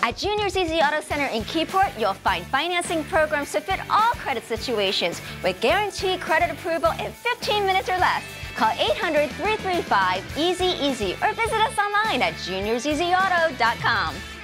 At Junior's Easy Auto Center in Keyport, you'll find financing programs to fit all credit situations with guaranteed credit approval in 15 minutes or less. Call 800-335-EASY-EASY or visit us online at juniorseasyauto.com.